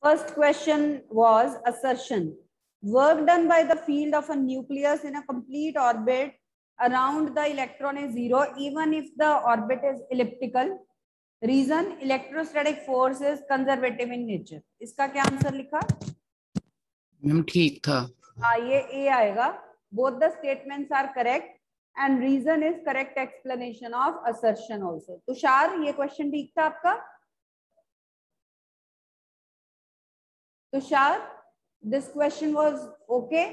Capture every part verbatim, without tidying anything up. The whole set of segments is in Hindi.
First question was assertion. Work done by the field of a nucleus in a complete orbit around the electron is zero, even if the orbit is elliptical. Reason, electrostatic force is conservative in nature. इसका क्या आंसर लिखा? मैम ठीक था. हाँ, ये ए आएगा. Both the statements are correct and reason is correct explanation of assertion also. Tushar, ये क्वेश्चन ठीक था आपका? Tushar, this question was okay?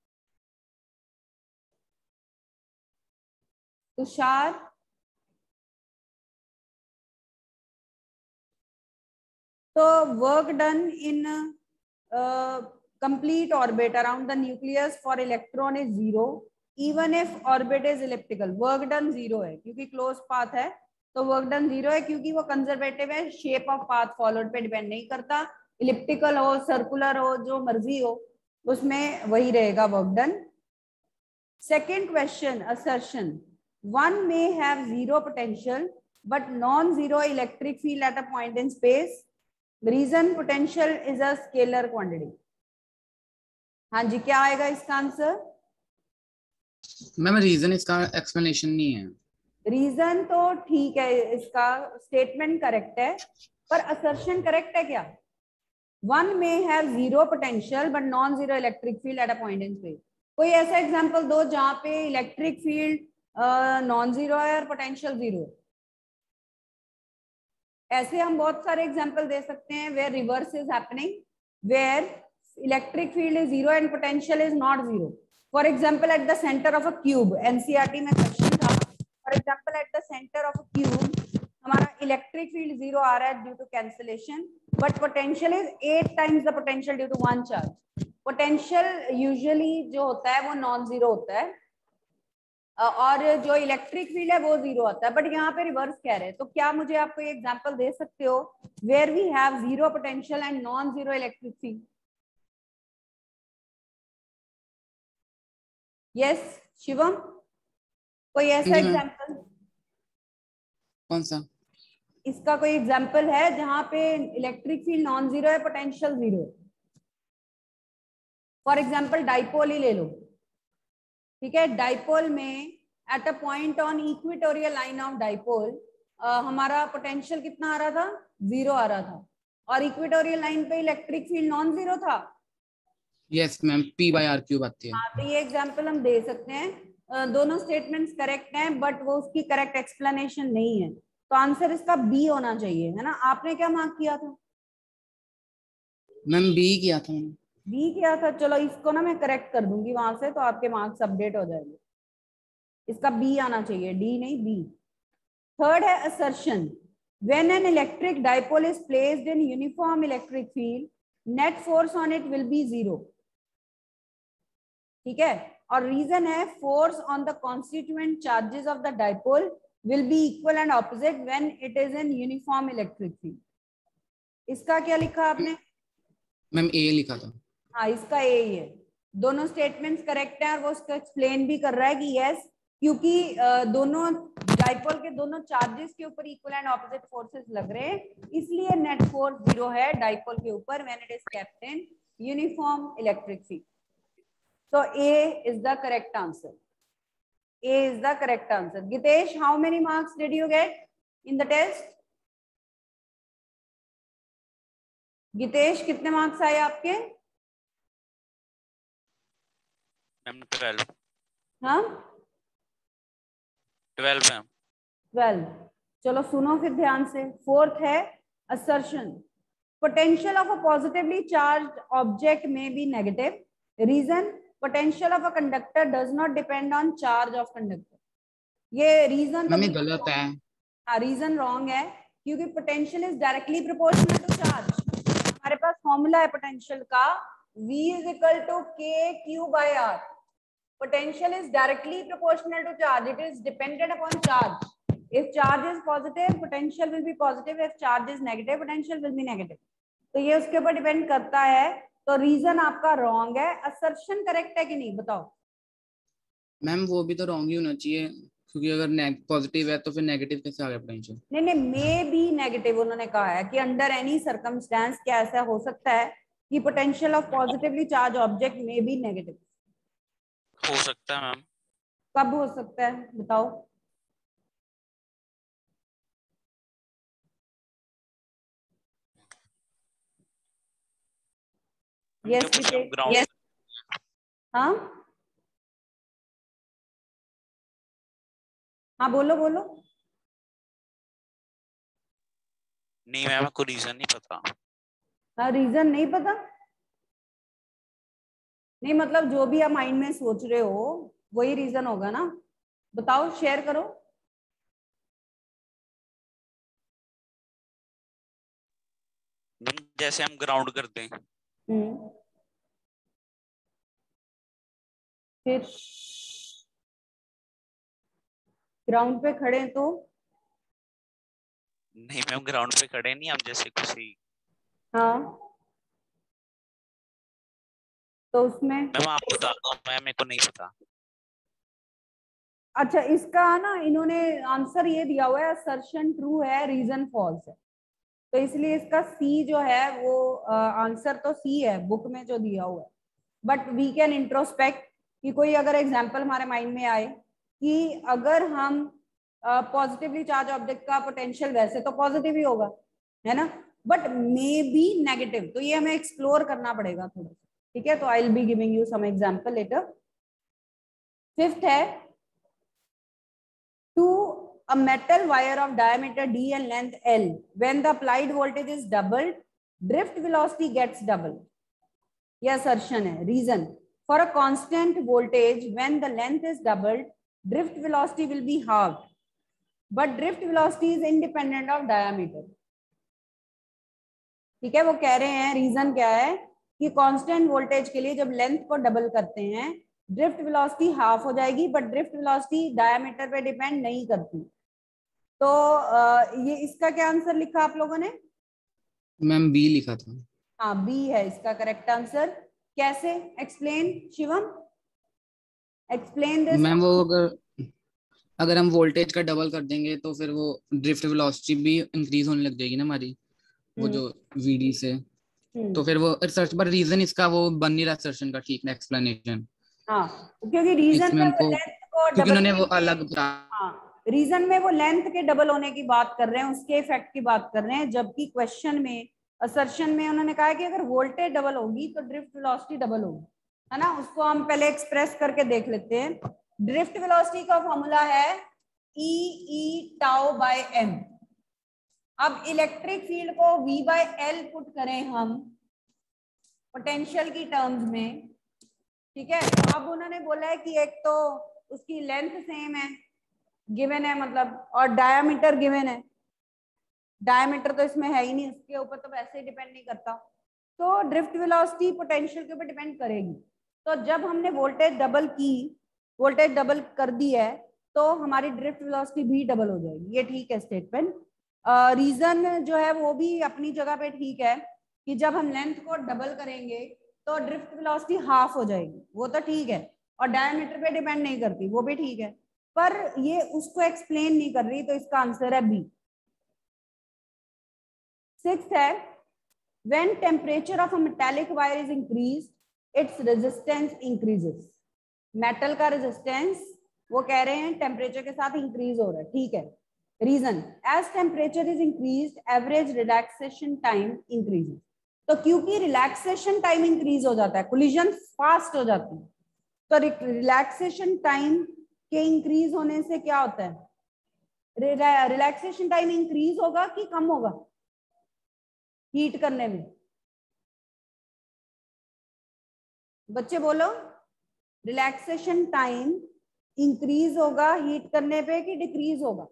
Tushar, so work done in uh, complete orbit around the nucleus for electron is zero, even if orbit is elliptical. Work done zero है क्योंकि close path है, तो work done zero है क्योंकि वो conservative है, shape of path followed पे depend नहीं करता, elliptical हो, circular हो, जो मर्जी हो, उसमें वही रहेगा work done. Second question, assertion. One may have zero potential but non-zero electric field at a point in space. Reason, potential is a scalar quantity. हाँ जी, क्या आएगा इसका आंसर? मैम रीजन इसका एक्सप्लेनेशन नहीं है. रीजन तो ठीक है, इसका स्टेटमेंट करेक्ट है, पर असर्शन करेक्ट है क्या? One may have zero potential but non zero electric field at a point in space. कोई ऐसा एग्जांपल दो जहां पे इलेक्ट्रिक फील्ड नॉन जीरो है और पोटेंशियल जीरो. ऐसे हम बहुत सारे एग्जांपल दे सकते हैं where reverse is happening, where electric field is zero and potential is not zero. For example at the centre of a cube, NCERT में क्वेश्चन था. For example at the centre of a cube हमारा इलेक्ट्रिक फील्ड जीरो आ रहा है due to cancellation, but potential is eight times the potential due to one charge. Potential usually जो होता है वो नॉन जीरो होता है और जो इलेक्ट्रिक फील्ड है वो जीरो आता है, बट यहाँ पे रिवर्स कह रहे हैं. तो क्या मुझे आपको ये एग्जांपल दे सकते हो where we have zero potential and non zero electric field? Yes Shivam, कोई ऐसा एग्जांपल? कौन सा? इसका कोई एग्जांपल है जहां पे इलेक्ट्रिक फील्ड नॉन जीरो है, potential zero? For example dipole ही ले लो, ठीक है. डाइपोल में at a point on equatorial line of dipole हमारा पोटेंशियल कितना आ रहा था? जीरो आ रहा था, और इक्वेटोरियल लाइन पे इलेक्ट्रिक फील्ड नॉन जीरो था. Yes ma'am, P by R cube आती है. हाँ, तो ये एग्जांपल हम दे सकते हैं. uh, दोनों स्टेटमेंट्स करेक्ट हैं बट वो उसकी करेक्ट एक्सप्लेनेशन नहीं है, तो आंसर इसका बी होना चाहिए, है ना. आपने क्या मार्क किया था? मैम बी किया था मैंने. बी किया था. चलो इसको ना मैं करेक्ट कर दूंगी वहां से, तो आपके मार्क्स अपडेट हो जाएंगे. इसका बी आना चाहिए, डी नहीं, बी. थर्ड है assertion. When an electric dipole is placed in uniform electric field, net force on it will be zero. ठीक है. और रीजन है force on the constituent charges of the dipole will be equal and opposite when it is in uniform electric field. इसका क्या लिखा आपने? मैम ए लिखा था. हाँ, इसका ए ही है. दोनों स्टेटमेंट्स करेक्ट हैं और वो उसको एक्सप्लेन भी कर रहा है कि यस, क्योंकि दोनों डाइपोल के दोनों चार्जेस के ऊपर इक्वल एंड ऑपोजिट फोर्सेस लग रहे हैं, इसलिए नेट फोर्स जीरो है डाइपोल के ऊपर when it is kept in uniform electric field. So A is the correct answer. A is the correct answer. Gitesh, how many marks did you get in the test? Gitesh, कितने मार्क्स आए आपके? Ma'am twelve. हाँ, ट्वेल्व मैम. ट्वेल्व. चलो सुनो फिर ध्यान से. फोर्थ है assertion. Potential of a positively charged object may be negative. Reason, potential of a conductor does not depend on charge of conductor. ये रीजन मैम गलत है. हाँ, रीजन रॉन्ग है क्योंकि potential is directly proportional to charge. हमारे पास फॉर्मूला है पोटेंशियल का, V is equal to K Q by R. Potential is directly proportional to charge. It is dependent upon charge. If charge is positive, potential will be positive. If charge is negative, potential will be negative. तो ये उसके ऊपर डिपेंड करता है. तो रीजन आपका रॉन्ग है. असर्शन करेक्ट है कि नहीं बताओ? मैम वो भी तो रॉन्ग ही होना चाहिए क्योंकि अगर पॉजिटिव है तो फिर नेगेटिव कैसे आ गया पोटेंशियल? नहीं नहीं, मे बी नेगेटिव उन्होंने कहा है कि अंडर एनी सर्कमस्टेंस क्या ऐसा हो सकता है कि potential of positively charged object may be negative. हो सकता है मैम। कब हो सकता है बताओ? Yes ground. हाँ हाँ बोलो बोलो। नहीं मैम, को रीजन नहीं पता। हाँ रीजन नहीं पता? नहीं मतलब जो भी आप माइंड में सोच रहे हो वही रीजन होगा ना। बताओ, शेयर करो। जैसे हम ग्राउंड करते हैं, हम्म फिर ग्राउंड पे खड़े हैं तो? नहीं मैम, ग्राउंड पे खड़े नहीं हम, जैसे किसी। हाँ तो उसमें मैम आप बता दो, मैम मेरे को नहीं पता। अच्छा, इसका ना इन्होंने आंसर ये दिया हुआ है असर्शन ट्रू है, रीजन फॉल्स है, तो इसलिए इसका सी जो है वो आंसर तो सी है बुक में जो दिया हुआ है। बट वी कैन इंट्रोस्पेक्ट कि कोई अगर एग्जांपल हमारे माइंड में आए कि अगर हम पॉजिटिवली चार्ज ऑब्जेक्ट का पोटेंशियल, वैसे तो पॉजिटिव ही होगा है ना, बट मे बी नेगेटिव, तो ये हमें एक्सप्लोर करना पड़ेगा थोड़ा सा। ठीक है, तो I will be giving you some example later. Fifth है to a metal wire of diameter d and length L, when the applied voltage is doubled, drift velocity gets doubled. ये assertion है। reason, for a constant voltage when the length is doubled, drift velocity will be halved, but drift velocity is independent of diameter. ठीक है, वो कह रहे हैं रीजन क्या है कि कांस्टेंट वोल्टेज के लिए जब लेंथ को डबल करते हैं ड्रिफ्ट वेलोसिटी हाफ हो जाएगी, बट ड्रिफ्ट वेलोसिटी डायमीटर पे डिपेंड नहीं करती। तो ये इसका क्या आंसर लिखा आप लोगों ने? मैम बी लिखा था। हाँ बी है इसका करेक्ट आंसर। कैसे? Explain Shivam, explain this. Ma'am वो अगर अगर हम वोल्टेज का डबल कर देंगे तो फिर वो ड्रिफ्ट वेलोसिटी भी इंक्रीज होने लग जाएगी ना हमारी, वो जो वीडी से, तो फिर वो रिसर्च पर रीजन इसका वो बन नहीं रहा सर्शन का ठीक ना एक्सप्लेनेशन। हाँ क्योंकि रीजन इसमें में हमको, वो लेंथ को क्योंकि डबल, उन्होंने वो अलग, हाँ रीजन में वो लेंथ के डबल होने की बात कर रहे हैं, उसके इफेक्ट की बात कर रहे हैं, जबकि क्वेश्चन में असर्शन में उन्होंने कहा कि अगर वोल्टेज डबल होगी तो ड्रिफ्ट वेलोसिटी डबल होगी, है ना। उसको हम पहले एक्सप्रेस करके देख लेते हैं। ड्रिफ्ट वेलोसिटी का फॉर्मूला है e E tau by m. अब इलेक्ट्रिक फील्ड को V बाय एल पुट करें हम पोटेंशियल की टर्म्स में, ठीक है, तो अब उन्होंने बोला है कि एक तो उसकी लेंथ सेम है गिवन है, मतलब, और डायामीटर गिवन है। डायामीटर तो इसमें है ही नहीं, उसके ऊपर तो वैसे ही डिपेंड नहीं करता, तो ड्रिफ्ट वेलोसिटी पोटेंशियल के ऊपर डिपेंड करेगी। तो जब हमने वोल्टेज डबल की, वोल्टेज डबल कर दी है, तो हमारी ड्रिफ्ट वेलोसिटी भी डबल हो जाएगी। ये ठीक है स्टेटमेंट। रीजन uh, जो है वो भी अपनी जगह पे ठीक है कि जब हम लेंथ को डबल करेंगे तो ड्रिफ्ट वेलोसिटी हाफ हो जाएगी, वो तो ठीक है, और डायमीटर पे डिपेंड नहीं करती, वो भी ठीक है, पर ये उसको एक्सप्लेन नहीं कर रही, तो इसका आंसर है बी। सिक्स्थ है when temperature of a metallic wire is increased its resistance increases. Metal का रेजिस्टेंस वो कह रहे हैं टेम्परेचर के साथ इंक्रीज हो रहा है, ठीक है। Reason, as temperature is increased average relaxation time increases. तो क्योंकि रिलैक्सेशन टाइम इंक्रीज हो जाता है, कोलिजन फास्ट हो जाती है, तो रिलैक्सेशन टाइम के इंक्रीज होने से क्या होता है, रिलैक्सेशन टाइम इंक्रीज होगा कि कम होगा हीट करने में? बच्चे बोलो, रिलैक्सेशन टाइम इंक्रीज होगा हीट करने पे कि डिक्रीज होगा?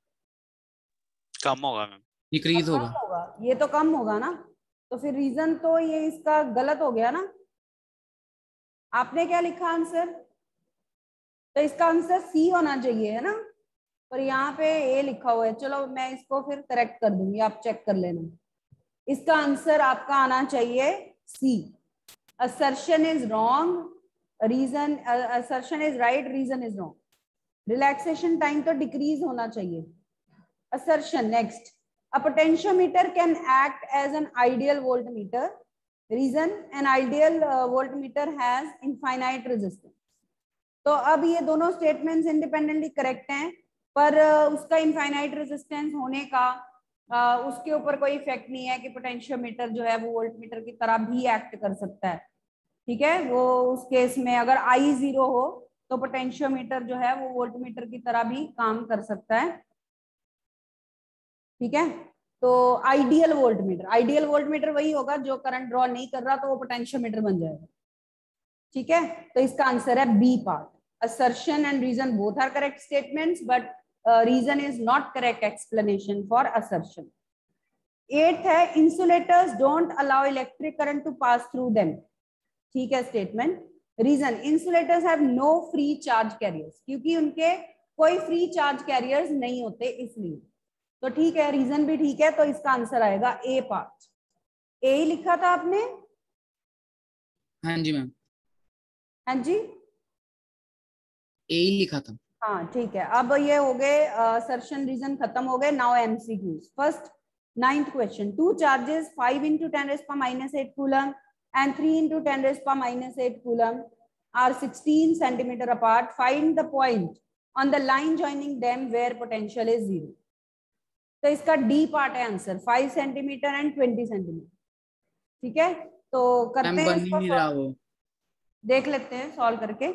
कम होगा मैम। डिक्रीज होगा। होगा, ये तो कम होगा ना, तो फिर रीजन तो ये इसका गलत हो गया ना। आपने क्या लिखा आंसर? तो इसका आंसर सी होना चाहिए, है ना, पर यहाँ पे ए लिखा हुआ है। चलो मैं इसको फिर करेक्ट कर दूंगी, आप चेक कर लेना। इसका आंसर आपका आना चाहिए C. assertion is wrong, reason uh, assertion is right, reason is wrong. Relaxation time तो डिक्रीज होना चाहिए। Assertion next, a potentiometer can act as an ideal voltmeter. Reason, an ideal voltmeter has infinite resistance. तो अब ये दोनों स्टेटमेंट्स इंडिपेंडेंटली करेक्ट हैं, पर uh, उसका इनफाइनाइट रेजिस्टेंस होने का uh, उसके ऊपर कोई इफेक्ट नहीं है कि पोटेंशियोमीटर जो है वो वोल्टमीटर की तरह भी एक्ट कर सकता है। ठीक है, वो उस केस में अगर आई जीरो हो तो पोटेंशियोमीटर जो है वो वोल्टमीटर की तरह भी काम कर सकता है। ठीक है, तो आइडियल वोल्टमीटर, आइडियल वोल्टमीटर वही होगा जो करंट ड्रॉ नहीं कर रहा, तो वो पोटेंशियोमीटर बन जाएगा। ठीक है, तो इसका आंसर है B part. assertion and reason both are correct statements, but uh, reason is not correct explanation for assertion. Eighth है, insulators don't allow electric current to pass through them. ठीक है statement. Reason, insulators have no free charge carriers, क्योंकि उनके कोई फ्री चार्ज कैरियर्स नहीं होते इसलिए। तो ठीक है, रीजन भी ठीक है, तो इसका आंसर आएगा ए पार्ट। ए ही लिखा था आपने? हाँ जी मैम। हाँ जी, ए ही लिखा था। हाँ ठीक है, अब ये हो गए असर्शन रीजन खत्म हो गए। Now MCQs. First ninth question, two charges five into ten raise power minus eight coulomb and three into ten raised power minus eight coulomb are sixteen centimeter apart. Find the point on the line joining them where potential is zero. तो इसका डी पार्ट है answer, five centimetre and twenty centimetre. ठीक है, तो करते हैं इसको, नहीं रहा वो, देख लेते हैं सॉल्व करके।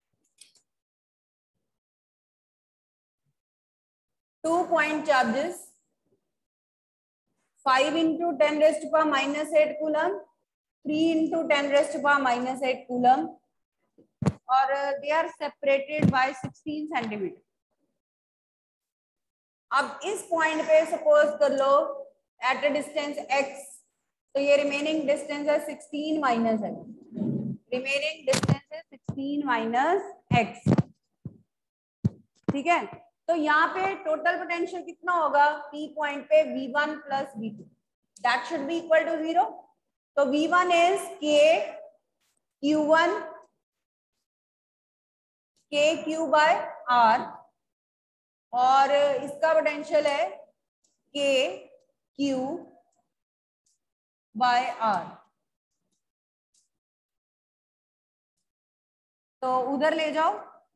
Two point charges five into ten raised power minus eight coulomb, three into ten raised power minus eight coulomb, और they are separated by sixteen centimetre. अब इस पॉइंट पे सपोज कर लो एट अ डिस्टेंस x, तो ये रिमेनिंग डिस्टेंस है sixteen minus x, remaining distance है सिक्सटीन माइनस x। ठीक है, तो यहाँ पे टोटल पोटेंशियल कितना होगा P पॉइंट पे, V one plus V two, that should be equal to zero. तो V one is K Q one K Q by R, और इसका पोटेंशियल है K Q बाय R। तो उधर ले जाओ,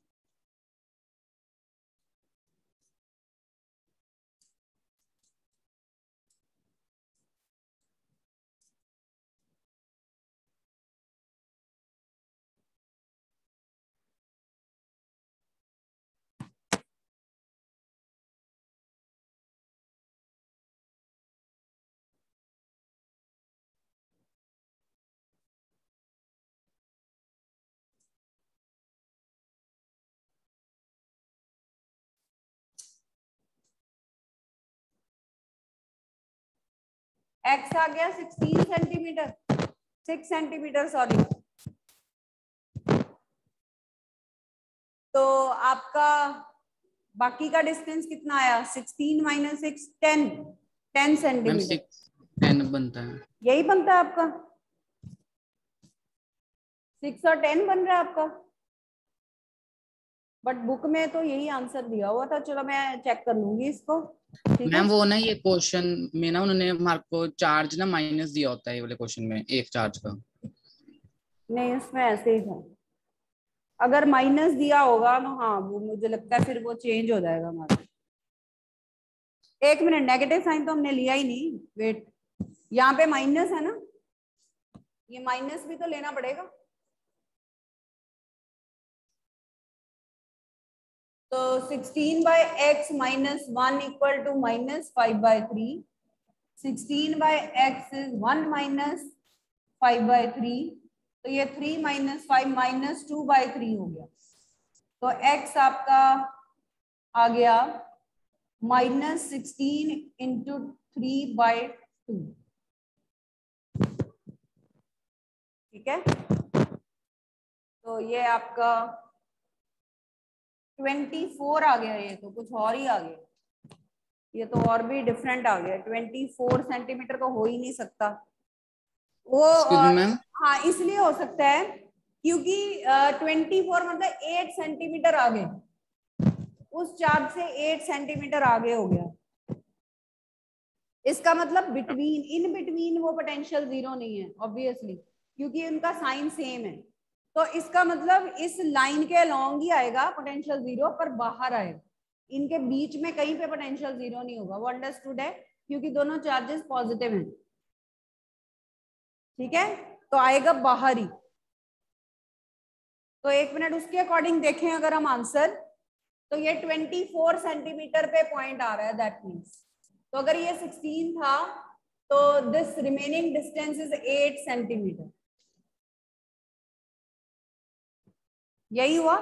x आ गया sixteen centimetre, six centimetre sorry. तो आपका बाकी का डिस्टेंस कितना आया, sixteen minus six, ten, ten centimetre ten बनता है, यही बनता है आपका, सिक्स और टेन बन रहा है आपका, बट बुक में तो यही आंसर दिया हुआ था। चलो मैं चेक कर लूंगी इसको। मैम वो ना ये क्वेश्चन में ना उन्होंने हमारे को चार्ज ना माइनस दिया होता है ये वाले क्वेश्चन में, एक चार्ज का। नहीं, उसमें ऐसे ही था, अगर माइनस दिया होगा तो हाँ वो मुझे लगता है फिर वो चेंज हो जाएगा हमारा। एक मिनट, नेगेटिव साइन तो हमने लिया ही नहीं, वेट, यहाँ पे माइनस है ना, ये माइनस भी तो लेना पड़ेगा। तो sixteen by X minus one equal to minus five by three, sixteen by X is one minus five by three, तो ये three minus five minus two by three हो गया। तो x आपका आ गया minus sixteen into three by two. ठीक है, तो ये आपका ट्वेंटी फोर आ गया, ये तो कुछ और ही आ गया, ये तो और भी डिफरेंट आ गया, ट्वेंटी फोर सेंटीमीटर तो हो ही नहीं सकता वो। और हाँ इसलिए हो सकता है क्योंकि ट्वेंटी फोर मतलब एट सेंटीमीटर आ गए, उस चार्ज से एट सेंटीमीटर आगे हो गया। इसका मतलब बिटवीन, इन बिटवीन वो पोटेंशियल जीरो नहीं है ऑब्वियसली, क्योंकि उनका साइन सेम है। तो इसका मतलब इस लाइन के अलोंग ही आएगा पोटेंशियल जीरो, पर बाहर आएगा, इनके बीच में कहीं पे पोटेंशियल जीरो नहीं होगा। वो अंडरस्टूड है, क्योंकि दोनों चार्जेस पॉजिटिव हैं। ठीक है, तो आएगा बाहर ही। तो एक मिनट उसके अकॉर्डिंग देखें अगर हम आंसर, तो ये चौबीस सेंटीमीटर पे पॉइंट आ रहा है, दैट मींस। तो अगर ये सोलह था तो this remaining distance is eight centimetre. यही हुआ।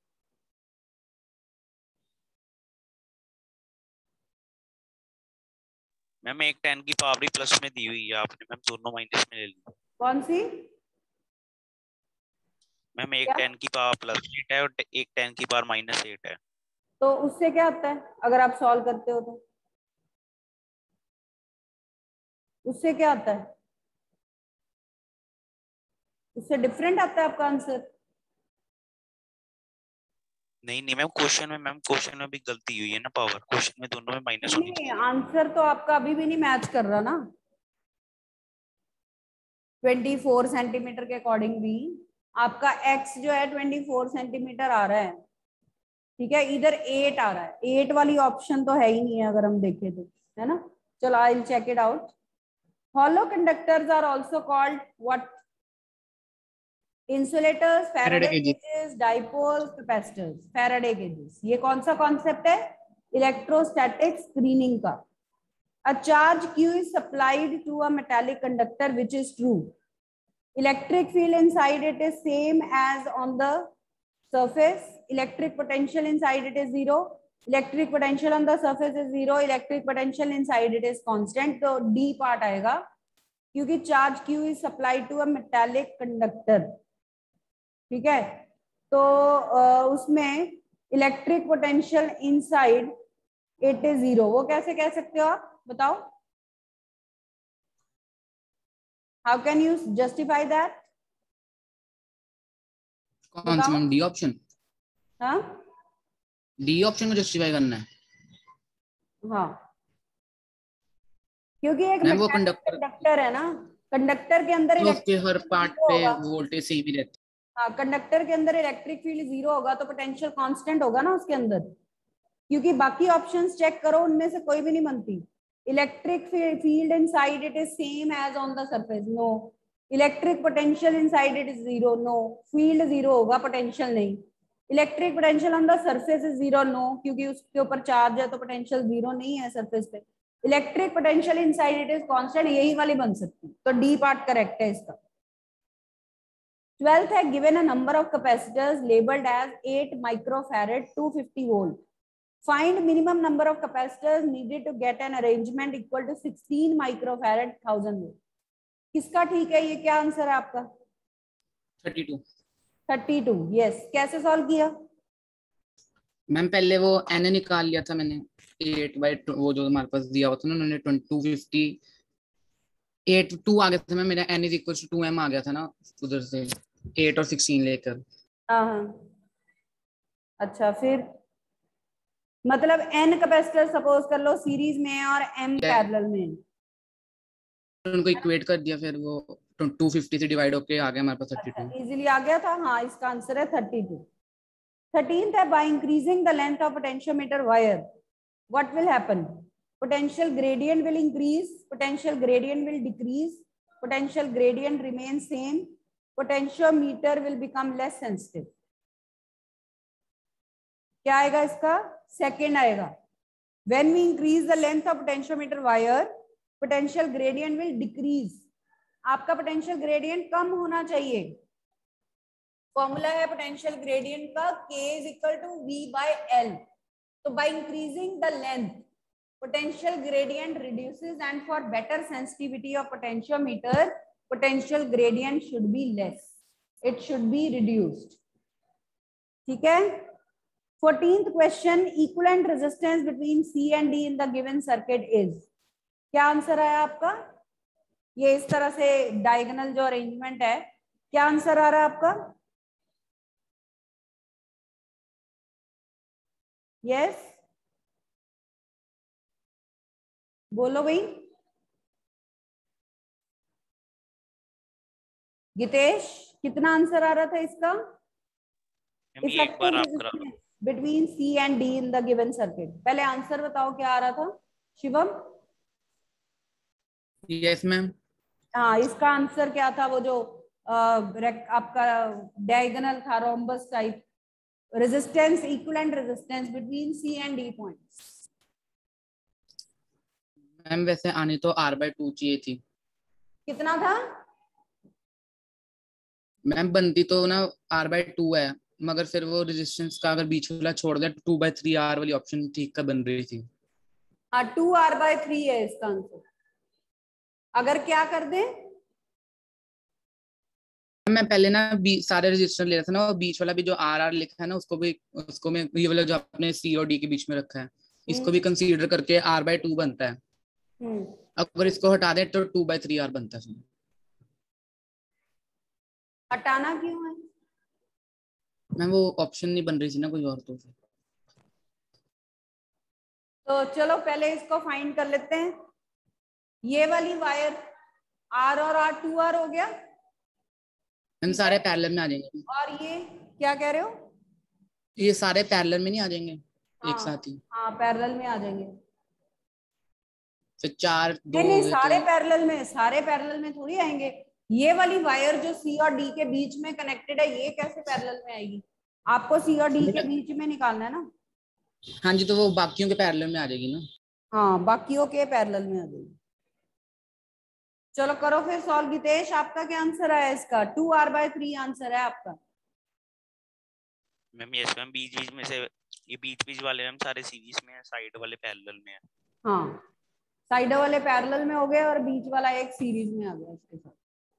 मैम एक टेन की पावर प्लस में दी हुई है आपने, मैम दोनों माइनस में ले ली। कौन सी? मैम एक क्या? टेन की पावर प्लस एट है और एक टेन की पावर माइनस एट है। तो उससे क्या आता है अगर आप सॉल्व करते हो तो? उससे क्या आता है? उससे डिफरेंट आता है आपका आंसर? नहीं नहीं मैम, क्वेश्चन में मैम क्वेश्चन में भी गलती हुई है ना, पावर क्वेश्चन में दोनों में माइनस होनी नहीं, चाहिए। आंसर तो आपका अभी भी नहीं मैच कर रहा ना। चौबीस सेंटीमीटर के अकॉर्डिंग भी आपका x जो है चौबीस सेंटीमीटर आ रहा है। ठीक है, इधर एट आ रहा है, एट वाली ऑप्शन तो है ही नहीं है अगर हम देखें तो, है ना। चलो I will check it out. Hollow conductors are also called what? Insulators, Faraday cages, dipoles, capacitors. Faraday cages, ये कौन सा कॉन्सेप्ट है? इलेक्ट्रोस्टैटिक स्क्रीनिंग का। A charge Q is supplied to a metallic conductor, which is true. Electric field inside it is same as on the surface. Electric potential inside it is zero. Electric potential on the surface is zero. Electric potential inside it is constant. तो D part आएगा, क्योंकि charge Q is supplied to a metallic conductor. ठीक है, तो उसमें electric potential inside it is zero. वो कैसे कह सकते हो आप, बताओ? How can you justify that? कौन सा मैम? D option? हाँ, डी ऑप्शन को जस्टिफाई करना है। हाँ, क्योंकि एक मैम वो मेटालिक कंडक्टर, कंडक्टर है ना, कंडक्टर के अंदर तो उसके हर इलेक्ट्रिक पार्ट जीरो पे होगा। वोल्टेज सेम ही रहती हाँ, कंडक्टर के अंदर इलेक्ट्रिक फील्ड जीरो होगा तो पोटेंशियल कांस्टेंट होगा ना उसके अंदर, क्योंकि बाकी ऑप्शंस चेक करो उनमें से कोई भी नहीं बनती। Electric field inside it is same as on the surface, no. Electric potential inside it is zero, no. Field zero होगा, पोटेंशियल नहीं। Electric potential on the surface is zero, no, क्योंकि उसके ऊपर चार्ज है तो पोटेंशियल जीरो नहीं है सरफेस पे। Electric potential inside it is constant, यही वाली बन सकती, तो डी पार्ट करेक्ट है इसका। twelfth है, given a number of capacitors labeled as eight microfarad, two hundred fifty volt. Find minimum number of capacitors needed to get an arrangement equal to sixteen microfarad, one thousand volt. किसका ठीक है ये? क्या आंसर है आपका? Thirty two. Thirty two, yes. कैसे सॉल्व किया? मैम पहले वो एन निकाल लिया था मैंने, एट बाई वो जो हमारे पास दिया हुआ था ना उन्होंने, टू फिफ्टी एट, टू आ गया था मैम, मेरा N is equal to two M आ गया था ना उधर से, एट और सिक्सटीन लेकर। हाँ हाँ, अच्छा, फिर मतलब एन कैपेसिटर सपोज कर लो सीरीज में और एम पैरेलल में, उनको इक्वेट कर दिया, फिर वो टू फिफ्टी से डिवाइड होके आ गया हमारे पास थर्टी टू। इजीली आ गया था। हाँ, इसका आंसर है थर्टी टू। थर्टीन्थ है, by increasing the length of potentiometer wire what will happen? Potential gradient will increase, potential gradient will decrease, potential gradient remain same, potentiometer will become less sensitive. क्या आएगा इसका? सेकेंड आएगा। When we increase the length of potentiometer wire, potential gradient will decrease. आपका potential gradient कम होना चाहिए। फॉर्मूला है पोटेंशियल ग्रेडियंट का, K is equal to V by L. तो by increasing the length, potential gradient reduces, and for better sensitivity of potentiometer, potential gradient should be less. It should be reduced. ठीक है? fourteenth question, equivalent resistance between C and D in the given circuit is? क्या आंसर है आपका? ये इस तरह से डायगोनल जो अरेंजमेंट है, क्या आंसर आ रहा है आपका? यस, बोलो भाई। गितेश, कितना आंसर आ रहा था इसका? मैम ये एक बार इफेक्टिव आप करा लो। Resistance between C and D in the given circuit. पहले आंसर बताओ क्या आ रहा था शिवम? Yes ma'am. हाँ, इसका आंसर क्या था? वो जो आ, आपका डायगोनल था, rhombus type resistance, equivalent resistance between C and D points. Ma'am वैसे आनी तो आर बाय टू चाहिए थी। कितना था? मैम बनती तो ना आर बाय टू है, मगर फिर वो रेजिस्टेंस का अगर बीच वाला छोड़ दिया तो टू बाय थ्री आर वाली ऑप्शन ठीक का बन रही थी। हाँ, टू आर बाय थ्री है इसका आंसर। अगर क्या कर दे? मैं पहले ना बी सारे रजिस्टर ले रहा था ना, और बीच वाला भी जो आर आर लिखा है ना उसको भी, उसको मैं ये वाला जो आपने सी और डी के बीच में रखा है इसको भी कंसीडर करके आर बाय टू बनता है। हम्म, अगर इसको हटा दे तो टू बाय थ्री आर बनता है। हटाना क्यों है? मैम वो ऑप्शन नहीं बन रही थी ना कोई और, तो फिर तो चलो पहले इसको फाइंड कर लेते हैं। ये वाली वायर आर और आर टू आर हो गया, मैम सारे पैरेलल में आ जाएंगे। और ये क्या कह रहे हो? ये सारे पैरेलल में नहीं आ जाएंगे एक साथ हाँ ही? हाँ, पैरेलल में आ जाएंगे। फिर चार नहीं दो हो नहीं, गए तो। सारे पैरेलल में, सारे पैरेलल में थोड़ी आएंगे। ये वाली वायर जो सी और डी के बीच में कनेक्टेड है, ये कैसे पैरेलल में आएगी? आपको सी और डी के बीच में निकालना है ना। हाँ जी, तो वो बाकियों के पैरेलल में आ जाएगी ना। हाँ, बाकियों के पैरेलल में आ जाएगी। चलो करो फिर सॉल्व। गितेश, आपका क्या आंसर है इसका? Two R by three answer है आपका। मैम यस मैम, बीच बीच में से ये बीच बीच वाले मैम सारे सीरीज में है, साइड वाले पैरेलल में है। हाँ, साइड वाले पैरेलल में हो गए और बीच वाला एक सीरीज में आ गया इसके साथ।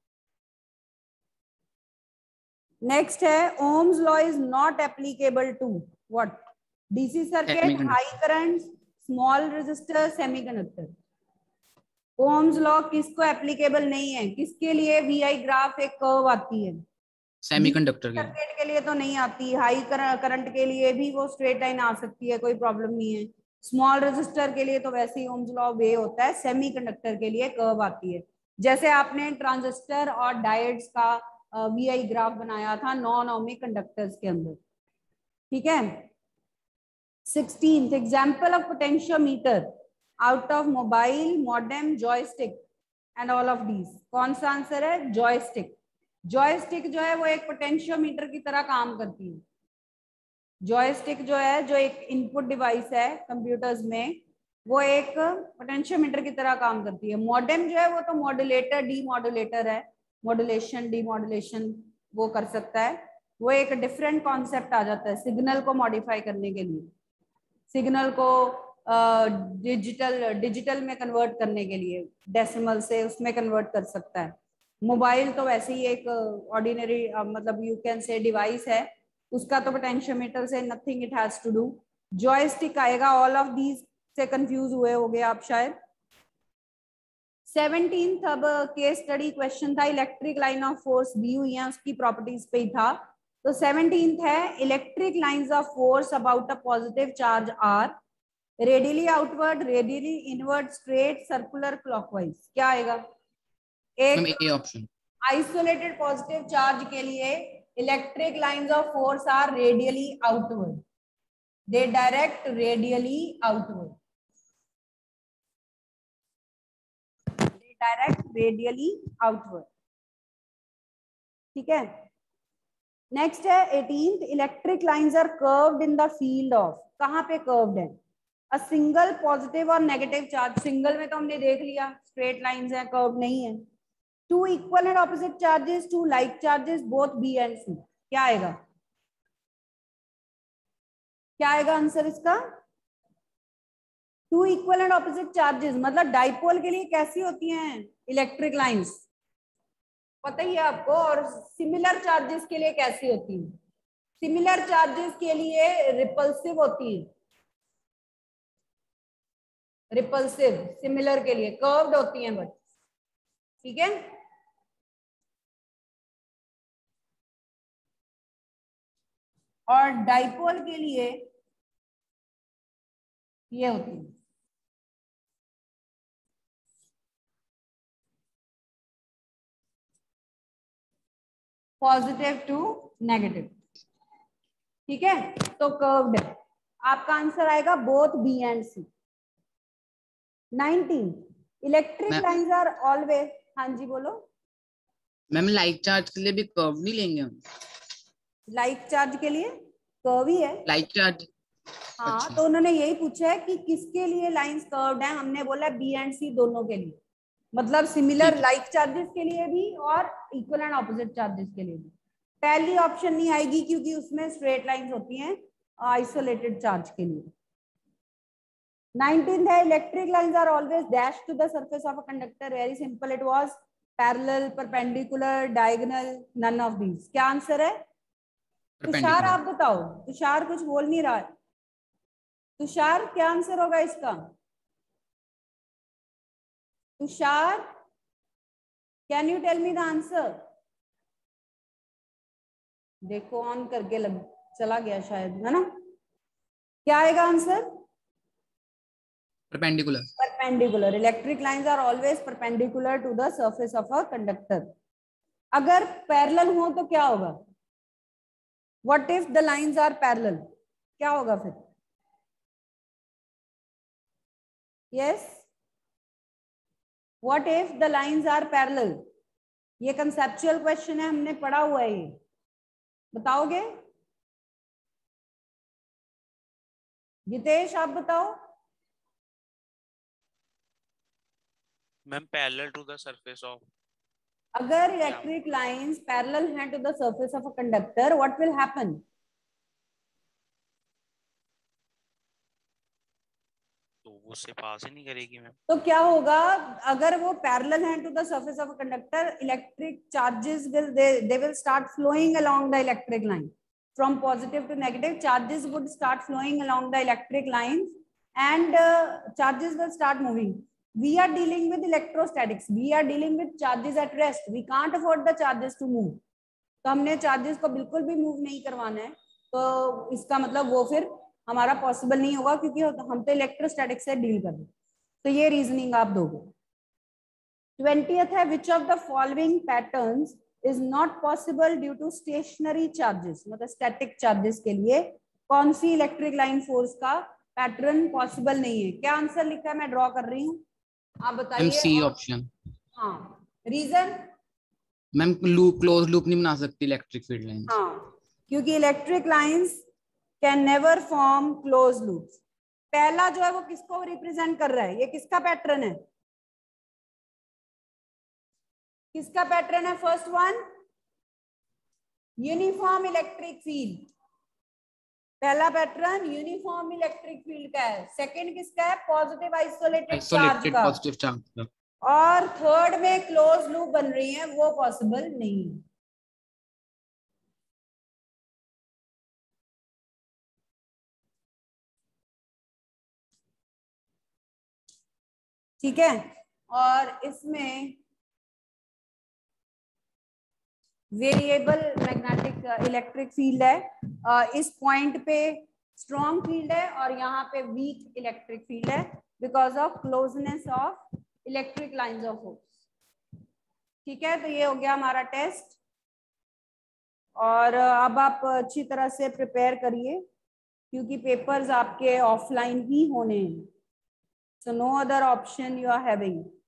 नेक्स्ट है, Ohm's law is not applicable to what? DC circuit, high current, small resistor, semiconductor. Ohm's law किसको एप्लीकेबल नहीं है? किसके लिए वीआई ग्राफ एक कर्व आती है? सेमीकंडक्टर के। सर्किट के लिए तो नहीं आती। हाई करंट के लिए भी वो स्ट्रेट लाइन आ सकती है, कोई प्रॉब्लम नहीं है। स्मॉल रेजिस्टर के लिए तो वैसे ही ओम्स लॉ वे होता है। सेमीकंडक्टर के लिए कर्व आती है। जैसे आपने ट्रांजिस्टर और डायोड्स का वीआई ग्राफ बनाया था नॉन ओमिक कंडक्टर्स के अंदर, ठीक है। Sixteenth example of potentiometer out of mobile, modem, joystick and all of these. कौन सा आंसर है? जॉयस्टिक। जॉयस्टिक जो है वो एक पोटेंशियोमीटर की तरह काम करती है। जॉयस्टिक जो है, जो एक इनपुट डिवाइस है कंप्यूटर्स में, वो एक पोटेंशियोमीटर की तरह काम करती है। मॉडेम जो है वो तो मॉड्यूलेटर, डी मॉड्यूलेटर है, मॉड्यूलेशन डी मॉड्यूलेशन वो कर सकता है। वो एक डिफरेंट कॉन्सेप्ट आ जाता है सिग्नल को मॉडिफाई करने के लिए, सिग्नल को डिजिटल डिजिटल में कन्वर्ट करने के लिए, डेसिमल से उसमें कन्वर्ट कर सकता है। मोबाइल तो वैसे ही एक ऑर्डिनरी uh, मतलब यू कैन से डिवाइस है, उसका तो पोटेंशियोमीटर से nothing it has to do. Joystick आएगा। ऑल ऑफ दीज से कंफ्यूज हुए होंगे आप शायद। सेवनटीन्थ अब केस स्टडी क्वेश्चन था, इलेक्ट्रिक लाइन ऑफ फोर्स दी हुई है, उसकी प्रॉपर्टीज पे ही था। तो सेवनटीन्थ है, electric lines of force about a positive charge are radially outward, radially inward, straight, circular, clockwise. क्या आएगा? मैम एक A option. Isolated positive charge के लिए electric lines of force are radially outward, they direct radially outward, they direct radially outward, ठीक है। नेक्स्ट है eighteenth, electric lines are curved in the field of. कहां पे कर्व्ड है? अ सिंगल पॉजिटिव और नेगेटिव चार्ज। सिंगल में तो हमने देख लिया स्ट्रेट लाइंस है, कर्व नहीं है। Two equal and opposite charges, two like charges, both B and C. क्या आएगा? क्या आएगा आंसर इसका? Two equal and opposite charges मतलब डाइपोल के लिए कैसी होती हैं इलेक्ट्रिक लाइंस, पता ही है आपको। और सिमिलर चार्जेस के लिए कैसी होती है? सिमिलर चार्जेस के लिए रिपल्सिव होती है, रिपल्सिव। सिमिलर के लिए कर्व्ड होती हैं बट, ठीक है। और डाइपोल के लिए ये होती है पॉजिटिव टू नेगेटिव। ठीक है, तो कर्व्ड है, आपका आंसर आएगा both B and C. Nineteen electric lines are always, हाँ जी बोलो मैम। लाइक चार्ज के लिए भी कर्व नहीं लेंगे हम? लाइक चार्ज के लिए कर्व ही है। लाइक चार्ज, हाँ अच्छा। तो उन्होंने यही पूछा है कि किसके लिए लाइंस कर्व्ड है, हमने बोला बी एंड सी दोनों के लिए, मतलब सिमिलर लाइक चार्जेस के लिए भी और इक्वल एंड ऑपोजिट चार्जेस के लिए भी। पहली ऑप्शन नहीं आएगी क्योंकि उसमें स्ट्रेट लाइंस होती हैं आइसोलेटेड चार्ज के लिए। नाइनटीन है electric lines are always dash to the surface of a conductor. Very simple, it was parallel, perpendicular, diagonal, none of these. क्या आंसर है? तुषार आप बताओ, तुषार कुछ बोल नहीं रहा है। तुषार क्या आंसर होगा इसका? Tushar can you tell me the answer? देखो ऑन करके लग चला गया शायद, है ना? क्या आएगा answer? Perpendicular. Perpendicular. Electric lines are always perpendicular to the surface of a conductor. अगर पैरेलल हो तो क्या होगा? What if the lines are parallel? क्या होगा फिर? Yes, what if the lines are parallel? ये कंसेप्चुअल क्वेश्चन है, हमने पढ़ा हुआ है ये, बताओगे? जितेश आप बताओ। Ma'am parallel to the surface of, अगर इलेक्ट्रिक लाइंस पैरेलल हैं to the surface of a conductor, what will happen? तो वो उससे पास ही नहीं करेगी मैम। तो क्या होगा अगर वो पैरेलल हैं to the surface of a conductor? Electric charges will they will start flowing along the electric line from positive to negative. Charges would start flowing along the electric lines and uh, charges will start moving. We are dealing with electrostatics, we are dealing with charges at rest, we can't afford the charges to move. तो हमने चार्जेस को बिल्कुल भी मूव नहीं करवाना है, तो इसका मतलब वो फिर हमारा पॉसिबल नहीं होगा क्योंकि हम तो इलेक्ट्रोस्टैटिक्स से डील कर रहे हैं। तो ये रीजनिंग आप दोगे। ट्वेंटियथ है which of the following patterns is not possible due to stationary charges, मतलब स्टैटिक चार्जेस के लिए कौन सी इलेक्ट्रिक लाइन फोर्स का पैटर्न पॉसिबल नहीं है? क्या आंसर लिखा है? मैं ड्रॉ कर रही हूँ, आप बताइए। C option. हाँ, reason? Ma'am loop, close loop नहीं बना सकती इलेक्ट्रिक फील्ड लाइंस। हाँ, क्योंकि electric lines can never form close loops. पहला जो है वो किसको रिप्रेजेंट कर रहा है? ये किसका पैटर्न है? किसका पैटर्न है? First one uniform electric field, पहला पैटर्न यूनिफॉर्म इलेक्ट्रिक फील्ड का है। सेकंड किसका है? पॉजिटिव आइसोलेटेड चार्ज का। पॉजिटिव चार्ज का। और थर्ड में क्लोज लूप बन रही है, वो पॉसिबल नहीं है। ठीक है, और इसमें वेरिएबल मैग्नेटिक इलेक्ट्रिक फील्ड है। uh, इस पॉइंट पे स्ट्रॉन्ग फील्ड है और यहाँ पे वीक इलेक्ट्रिक फील्ड है because of closeness of electric lines of force. ठीक है, तो ये हो गया हमारा टेस्ट, और अब आप अच्छी तरह से प्रिपेयर करिए क्योंकि पेपर्स आपके ऑफलाइन ही होने हैं, so no other option you are having.